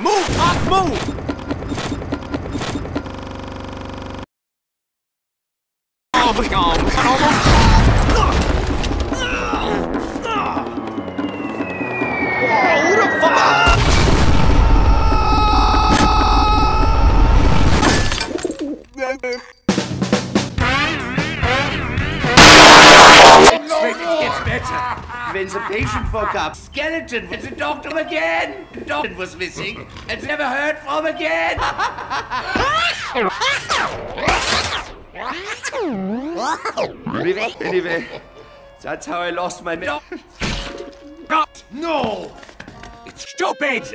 Move, Pop, move! Oh, who the fuck? When's a patient woke up, skeleton went to doctor again. The doctor was missing and never heard from again. Anyway, that's how I lost my No! It's stupid!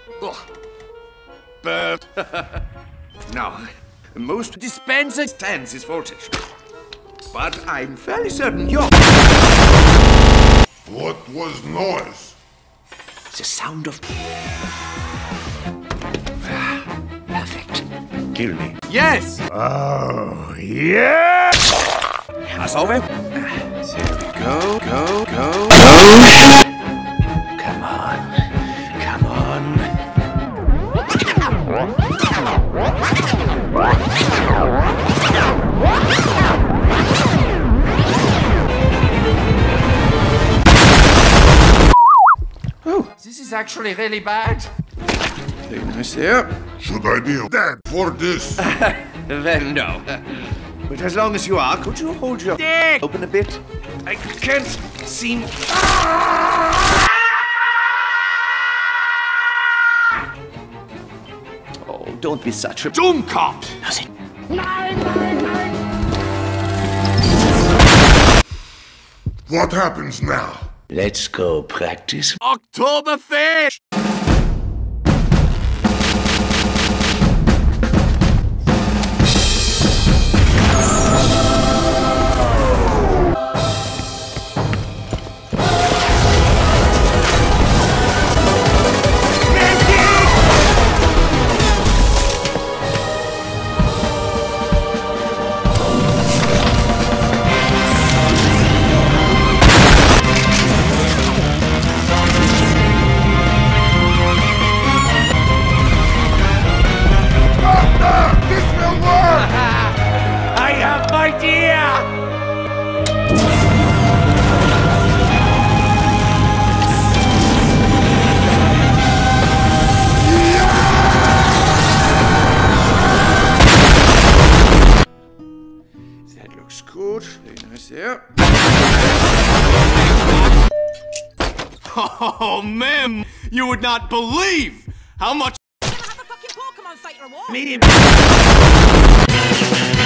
But no, most dispenser stands this voltage. But I'm fairly certain you're... What was noise? The sound of... Perfect. Kill me. Yes! Oh, yeah! As always. There we go, go. Come on. Come on. Oh, this is actually really bad. Very nice there. Should I be dead for this? Well, no. But as long as you are, could you hold your dick open a bit? I can't seem... Oh, don't be such a... Dummkopf! Does it? What happens now? Let's go practice. Oktoberfest! That looks good. Very nice there. Oh, ma'am! You would not believe how much... Have a fucking Pokemon fight or what? MeeMdic.